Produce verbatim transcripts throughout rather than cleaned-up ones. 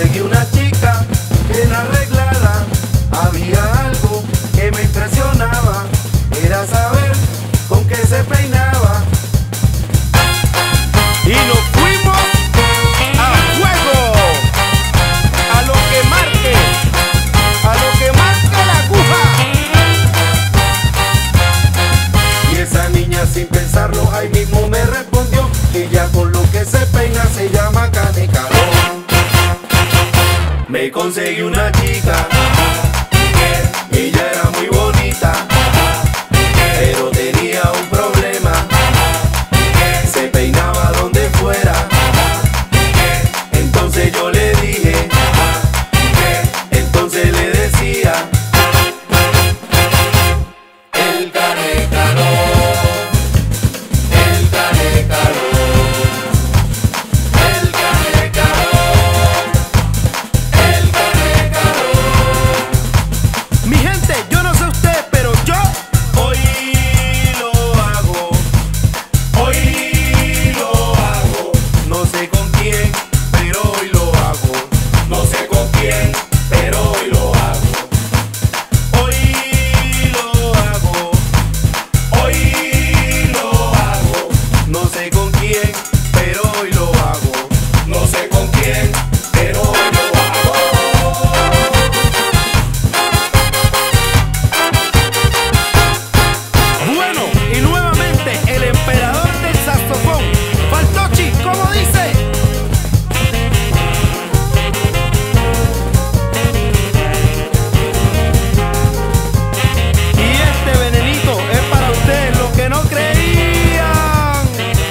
conseguí una chica bien arreglada. Había algo que me impresionaba, era saber con qué se peinaba. Y nos fuimos a juego, a lo que marque, a lo que marque la aguja. Y esa niña sin pensarlo ahí mismo me respondió que ya con lo que se peina se llama canecalón. Me conseguí una chica, ella era muy bonita, pero tenía un problema, se peinaba donde fuera. Entonces yo le dije, entonces le decía, el canecalón, el canecalón, el canecalón, el canecalón. Mi gente, yo no sé usted, pero yo Hoy lo hago, hoy lo hago, no sé con quién, pero hoy lo hago, no sé con quién, pero hoy lo hago, hoy lo hago, hoy lo hago, no sé con quién, pero hoy lo hago, no sé con quién, pero hoy lo hago. bueno, y nuevamente el emperador del saxofón, Faltochi, ¿cómo dice? Y este venenito es para ustedes, los que no creían.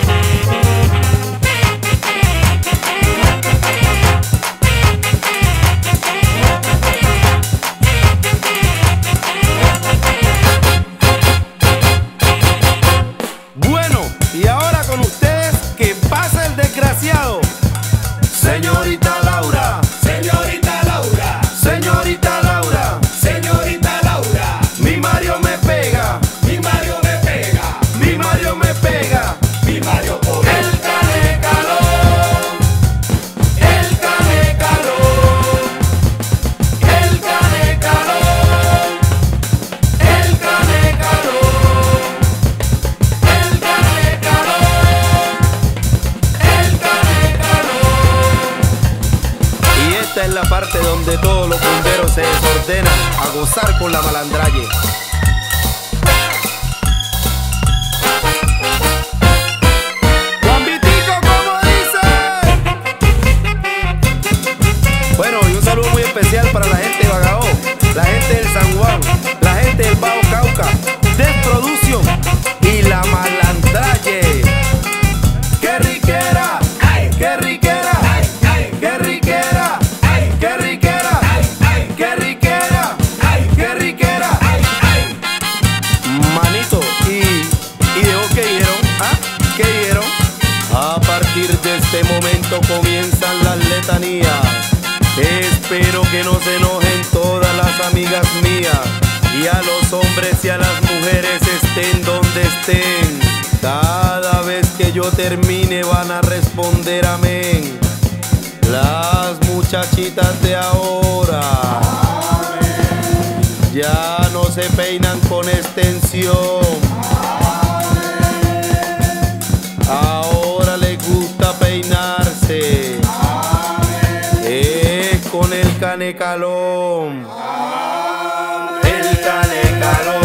Bueno, y ahora con ustedes, que pasa el desgraciado. Señorita Laura, Señorita Laura, señorita Laura, señorita Laura, mi Mario me pega, mi Mario me pega, mi Mario me pega. mi Mario por El canecalón, el canecalón, el canecalón, el canecalón, el canecalón, el canecalón. Y esta es la parte donde todos los bomberos se desordenan a gozar con la malandraye. Juan Vitico, ¿cómo dice? Bueno, y un saludo muy especial para la gente de Bagaó, la gente del San Juan, la gente del Bajo Cauca, Death Production y la malandraye. ¡Qué riquera! ¡Qué riquera! ¡Qué riquera! ¡Qué riquera! ¡Qué riquera! ¡Qué riquera! Manito, y, y de vos, ¿qué dijeron? ¿Ah? ¿Qué dijeron? A partir de este momento comienzan las letanías. Espero que no se enojen todas las amigas mías, y a los hombres y a las mujeres estén donde estén. Cada vez que yo termine van a responder amén. Las muchachitas de ahora ya no se peinan con extensión. Ahora les gusta peinarse es con el canecalón. El canecalón.